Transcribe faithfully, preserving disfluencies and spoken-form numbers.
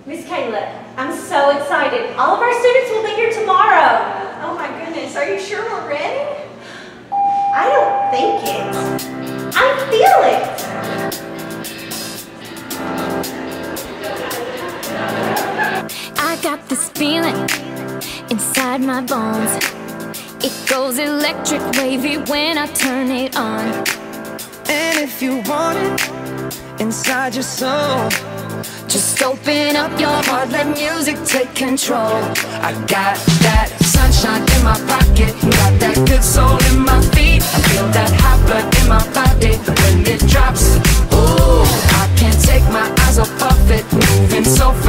Miss Kayla, I'm so excited. All of our students will be here tomorrow. Oh my goodness, are you sure we're ready? I don't think it. I feel it. I got this feeling inside my bones. It goes electric wavy when I turn it on. And if you want it inside your soul, just open up your heart, let music take control. I got that sunshine in my pocket, got that good soul in my feet. I feel that hot blood in my body when it drops. Ooh, I can't take my eyes off of it, moving so